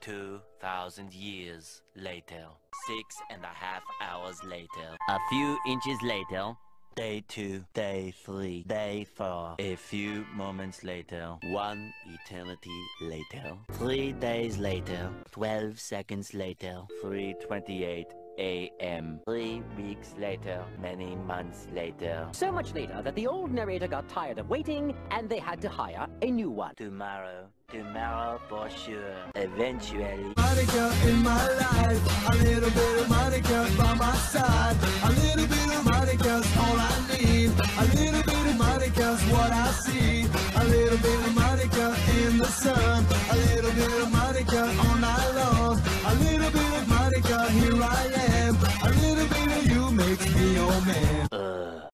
2,000 years later. 6.5 hours later. A few inches later. Day 2, Day 3, Day 4. A few moments later. 1 eternity later. 3 days later. 12 seconds later. 3:28 a.m. 3 weeks later. Many months later. So much later that the old narrator got tired of waiting and they had to hire a new one. Tomorrow for sure. Eventually. Monica in my life, a little bit of Monica by my side. A little bit of Monica's all I need. A little bit of Monica's what I see. A little bit of Monica in the sun.